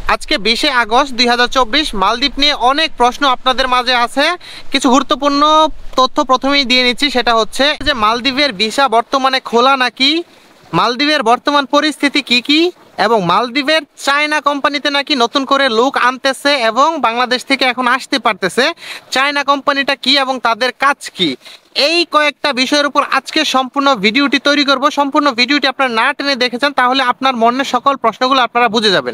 আজকে 20 আগস্ট 2024 মালদ্বীপ নিয়ে অনেক প্রশ্ন আপনাদের মাঝে আছে। কিছু গুরুত্বপূর্ণ তথ্য প্রথমেই দিয়ে নিচ্ছি, সেটা হচ্ছে যে মালদ্বীপের ভিসা বর্তমানে খোলা নাকি, মালদ্বীপের বর্তমান পরিস্থিতি কি কি, এবং মালদ্বীপের চায়না কোম্পানিতে নাকি নতুন করে লোক আনতেছে এবং বাংলাদেশ থেকে এখন আসতে পারতেছে। চায়না কোম্পানিটা কি এবং তাদের কাজ কি, এই কয়েকটা বিষয়ের উপর আজকে সম্পূর্ণ ভিডিওটি তৈরি করব। সম্পূর্ণ ভিডিওটি আপনারা না টেনে দেখেছেন তাহলে আপনার মনের সকল প্রশ্নগুলো আপনারা বুঝে যাবেন।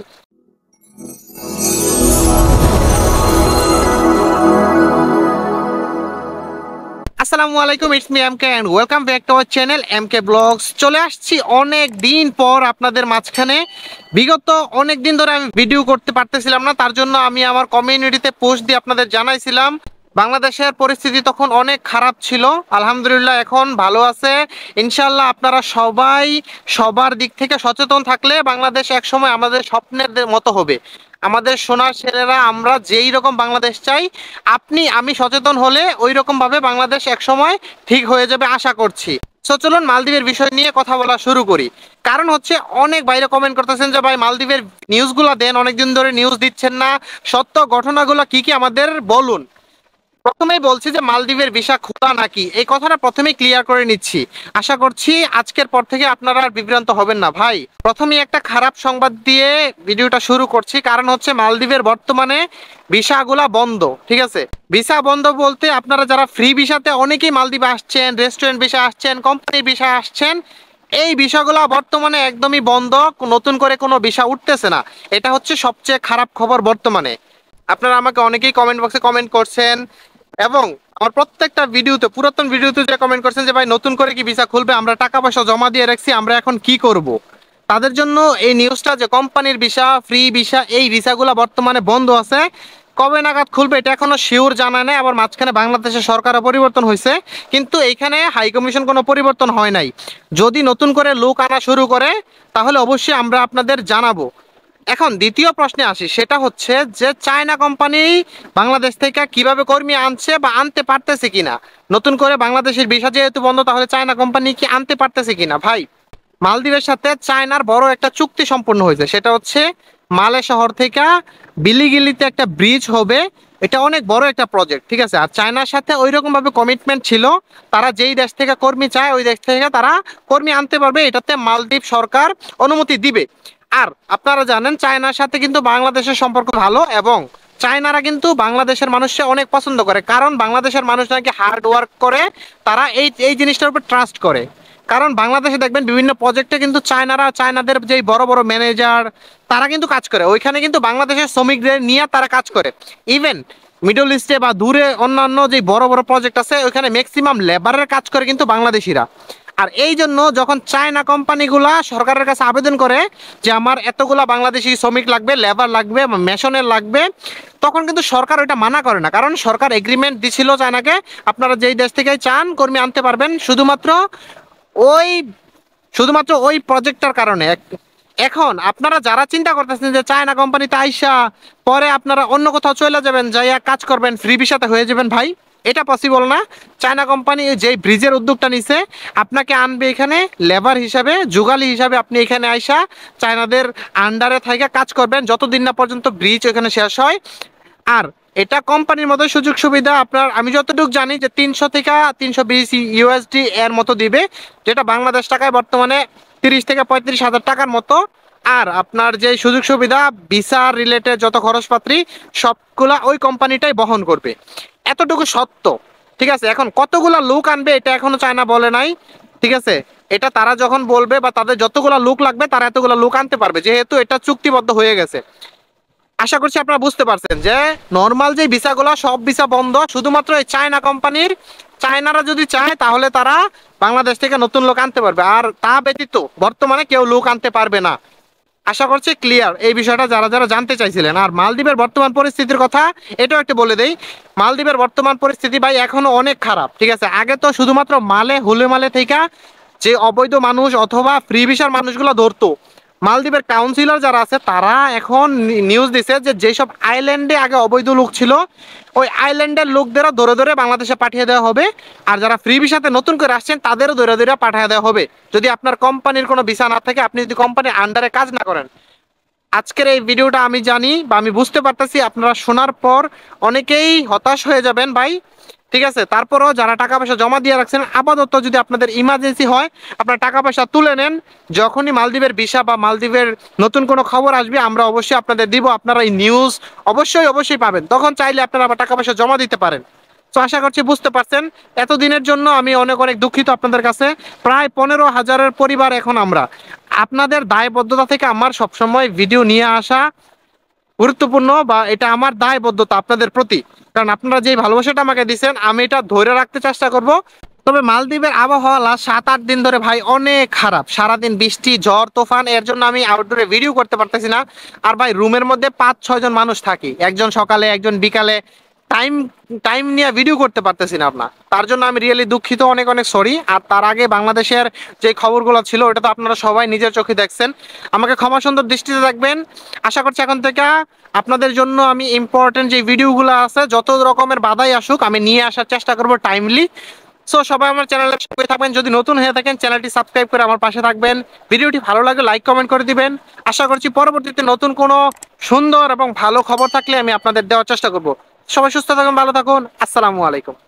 আসসালামু আলাইকুম, it's me MK and welcome back to our channel MK blogs. চলে আসছি অনেক দিন পর আপনাদের মাঝখানে। বিগত অনেক দিন ধরে আমি ভিডিও করতে পারতেছিলাম না, তার জন্য আমি আমার কমিউনিটিতে পোস্ট দিয়ে আপনাদের জানাইছিলাম বাংলাদেশের পরিস্থিতি তখন অনেক খারাপ ছিল। আলহামদুলিল্লাহ এখন ভালো আছে ইনশাল্লাহ। আপনারা সবাই সবার দিক থেকে সচেতন থাকলে বাংলাদেশ একসময় আমাদের স্বপ্নের মতো হবে। আমাদের সোনার ছেলেরা আমরা যেই রকম বাংলাদেশ চাই, আপনি আমি সচেতন হলে ওই রকম ভাবে বাংলাদেশ একসময় ঠিক হয়ে যাবে আশা করছি। সো চলুন মালদ্বীপের বিষয় নিয়ে কথা বলা শুরু করি। কারণ হচ্ছে অনেক বাইরে কমেন্ট করতেছেন যে ভাই মালদ্বীপের নিউজগুলো দেন, অনেকদিন ধরে নিউজ দিচ্ছেন না, সত্য ঘটনাগুলো কি কি আমাদের বলুন। প্রথমেই বলছি যে মালদ্বীপের ভিসা খোলা নাকি, এই কথাটা প্রথমেই ক্লিয়ার করে নিচ্ছি। আশা করছি আজকের পর থেকে আপনারা আর বিভ্রান্ত হবেন না। ভাই প্রথমেই একটা খারাপ সংবাদ দিয়ে ভিডিওটা শুরু করছি, কারণ হচ্ছে মালদ্বীপের বর্তমানে ভিসাগুলা বন্ধ। ঠিক আছে, ভিসা বন্ধ বলতে আপনারা যারা ফ্রি ভিসাতে অনেকেই মালদ্বীপে আসছেন, রেস্টুরেন্ট ভিসা আসছেন, কোম্পানির ভিসা আসছেন, এই ভিসাগুলো বর্তমানে একদমই বন্ধ। নতুন করে কোনো ভিসা উঠতেছে না। এটা হচ্ছে সবচেয়ে খারাপ খবর বর্তমানে। আপনারা আমাকে অনেকেই কমেন্ট বক্সে কমেন্ট করছেন এবং আমার প্রত্যেকটা ভিডিওতে, পুরাতন ভিডিওতে যে কমেন্ট করছেন যে ভাই নতুন করে কি ভিসা খুলবে, আমরা টাকা পয়সা জমা দিয়ে রাখছি, আমরা এখন কি করব। তাদের জন্য এই নিউজটা যে কোম্পানির ভিসা, ফ্রি ভিসা, এই ভিসাগুলো বর্তমানে বন্ধ আছে। কবে নাগাদ খুলবে এটা এখনো শিওর জানা নেই। আবার মাঝখানে বাংলাদেশের সরকারও পরিবর্তন হয়েছে, কিন্তু এইখানে হাই কমিশন কোনো পরিবর্তন হয় নাই। যদি নতুন করে লোক আনা শুরু করে তাহলে অবশ্যই আমরা আপনাদের জানাবো। এখন দ্বিতীয় প্রশ্নে আসি, সেটা হচ্ছে যে চায়না কোম্পানি বাংলাদেশ থেকে কিভাবে কর্মী আনছে বা আনতে পারতেছে কিনা। নতুন করে বাংলাদেশের ভিসা যেহেতু বন্ধ, তাহলে চায়না কোম্পানি কি আনতে পারতেছে কিনা। ভাই মালদ্বীপের সাথে চায়নার বড় একটা চুক্তি সম্পন্ন হয়েছে, সেটা হচ্ছে মালে শহর থেকে বিলিগিলিতে একটা ব্রিজ হবে। এটা অনেক বড় একটা প্রজেক্ট, ঠিক আছে। আর চায়নার সাথে ওই রকম ভাবে কমিটমেন্ট ছিল, তারা যেই দেশ থেকে কর্মী চায় ওই দেশ থেকে তারা কর্মী আনতে পারবে, এটাতে মালদ্বীপ সরকার অনুমতি দিবে। আর আপনারা জানেন চায়নার সাথে কিন্তু বাংলাদেশের সম্পর্ক ভালো, এবং চায়নারা কিন্তু বাংলাদেশের মানুষকে অনেক পছন্দ করে, কারণ বাংলাদেশের মানুষ নাকি হার্ড ওয়ার্ক করে, তারা এই এই জিনিসটার উপর ট্রাস্ট করে। কারণ বাংলাদেশে দেখবেন বিভিন্ন প্রজেক্টে কিন্তু চায়নাদের যেই বড় বড় ম্যানেজার তারা কিন্তু কাজ করে, ওইখানে কিন্তু বাংলাদেশের শ্রমিকদের নিয়ে তারা কাজ করে। ইভেন মিডল ইস্টে বা দূরে অন্যান্য যে বড় বড় প্রজেক্ট আছে ওইখানে ম্যাক্সিমাম লেবারের কাজ করে কিন্তু বাংলাদেশিরা। আর এই জন্য যখন চায়না কোম্পানিগুলা সরকারের কাছে আবেদন করে যে আমার এতগুলা বাংলাদেশি শ্রমিক লাগবে, লেবার লাগবে, মেশনের লাগবে, তখন কিন্তু সরকার ওইটা মানা করে না, কারণ সরকার এগ্রিমেন্ট দিছিল চায়নাকে আপনারা যেই দেশ থেকে চান কর্মী আনতে পারবেন, ওই শুধুমাত্র ওই প্রজেক্টটার কারণে। এখন আপনারা যারা চিন্তা করতেছেন যে চায়না কোম্পানিতে আইসা পরে আপনারা অন্য কোথাও চলে যাবেন, যাইয়া কাজ করবেন, ফ্রি ভিসাতে হয়ে যাবেন, ভাই এটা পসিবল না। চায়না কোম্পানি যেই ব্রিজের উদ্যোগটা নিছে, আপনাকে আনবে এখানে লেবার হিসাবে, যুগালি হিসাবে। আপনি এখানে আইসা চায়নাদের আন্ডারে থাইকা কাজ করবেন যতদিন না পর্যন্ত ব্রিজ ওখানে শেষ হয়। আর এটা কোম্পানির মতো সুযোগ সুবিধা আপনার, আমি যতটুকু জানি যে 300 থেকে 320 ইউএসডি এর মতো দিবে, যেটা বাংলাদেশ টাকায় বর্তমানে 30 থেকে 35 হাজার টাকার মতো। আর আপনার যে সুযোগ সুবিধা, ভিসা রিলেটেড যত খরচপাতি সবগুলা ওই কোম্পানিটাই বহন করবে, এতটুকু সত্য। ঠিক আছে, এখন কতগুলা লোক আনবে এটা এখনো চায়না বলে নাই। ঠিক আছে, এটা তারা যখন বলবে বা তাদের যতগুলা লোক লাগবে তারা এতগুলা লোক আনতে পারবে, যেহেতু এটা চুক্তিবদ্ধ হয়ে গেছে। আশা করছি আপনারা বুঝতে পারছেন যে নর্মাল যে ভিসাগুলো সব ভিসা বন্ধ, শুধুমাত্র এই চায়না কোম্পানির। চায়নারা যদি চায় তাহলে তারা বাংলাদেশ থেকে নতুন লোক আনতে পারবে, আর তা ব্যতীত বর্তমানে কেউ লোক আনতে পারবে না। আশা করছি ক্লিয়ার এই বিষয়টা যারা যারা জানতে চাইছিলেন। আর মালদ্বীপের বর্তমান পরিস্থিতির কথা এটাও একটু বলে দেই। মালদ্বীপের বর্তমান পরিস্থিতি ভাই এখনো অনেক খারাপ। ঠিক আছে, আগে তো শুধুমাত্র হুলে মালে থেকে যে অবৈধ মানুষ অথবা ফ্রি ভিসার মানুষগুলো ধরতো, মালদ্বীপের কাউন্সিলর যারা আছে তারা এখন নিউজ দিছে যে যেসব আইল্যান্ডে আগে অবৈধ লোক ছিল ওই আইল্যান্ডের লোকদেরও ধরে ধরে বাংলাদেশে পাঠিয়ে দেওয়া হবে। আর যারা ফ্রি ভিসাতে নতুন করে আসছেন তাদেরও ধরে ধরে পাঠিয়ে দেওয়া হবে, যদি আপনার কোম্পানির কোনো ভিসা না থাকে, আপনি যদি কোম্পানির আন্ডারে কাজ না করেন। আজকের এই ভিডিওটা আমি জানি বা আমি বুঝতে পারতেছি আপনারা শোনার পর অনেকেই হতাশ হয়ে যাবেন ভাই। ঠিক আছে, তারপরও যারা টাকা পয়সা জমা দিয়ে রাখছেন, আপাতত যদি আপনাদের ইমার্জেন্সি হয় আপনারা টাকা পয়সা তুলে নেন। যখনই মালদ্বীপের ভিসা বা মালদ্বীপের নতুন কোনো খবর আসবে আমরা অবশ্যই আপনাদের দিব, আপনারা এই নিউজ অবশ্যই পাবেন, তখন চাইলে আপনারা আবার টাকা পয়সা জমা দিতে পারেন। তো আশা করছি বুঝতে পারছেন। এতদিনের জন্য আমি অনেক অনেক দুঃখিত আপনাদের কাছে। প্রায় 15,000-এর পরিবার এখন আমরা। আপনাদের দায়বদ্ধতা থেকে আমার সবসময় ভিডিও নিয়ে আসা গুরুত্বপূর্ণ, বা এটা আমার দায়বদ্ধতা আপনাদের প্রতি, কারণ আপনারা যে ভালোবাসাটা আমাকে দিচ্ছেন আমি এটা ধরে রাখতে চেষ্টা করব। তবে মালদ্বীপের আবহাওয়া লাস্ট 7-8 দিন ধরে ভাই অনেক খারাপ, সারাদিন বৃষ্টি ঝড় তুফান, এর জন্য আমি আউটডোরে ভিডিও করতে পারতেছি না। আর ভাই রুমের মধ্যে 5-6 জন মানুষ থাকি, একজন সকালে একজন বিকালে, টাইম টাইম নিয়ে ভিডিও করতে পারতেছি না আপনার, তার জন্য আমি রিয়েলি দুঃখিত, অনেক অনেক সরি। আর তার আগে বাংলাদেশের যে খবরগুলো ছিল ওটা তো আপনারা সবাই নিজের চোখে দেখছেন, আমাকে ক্ষমা সুন্দর দৃষ্টিতে দেখবেন। আশা করছি এখন থেকে আপনাদের জন্য আমি ইম্পর্টেন্ট যে ভিডিওগুলো আছে যত রকমের বাধাই আসুক আমি নিয়ে আসার চেষ্টা করব টাইমলি। সো সবাই আমার চ্যানেলে সঙ্গে থাকবেন, যদি নতুন হয়ে থাকেন চ্যানেলটি সাবস্ক্রাইব করে আমার পাশে থাকবেন, ভিডিওটি ভালো লাগলে লাইক কমেন্ট করে দিবেন। আশা করছি পরবর্তীতে নতুন কোনো সুন্দর এবং ভালো খবর থাকলে আমি আপনাদের দেওয়ার চেষ্টা করব। সবাই সুস্থ থাকুন, ভালো থাকুন, আসসালামু আলাইকুম।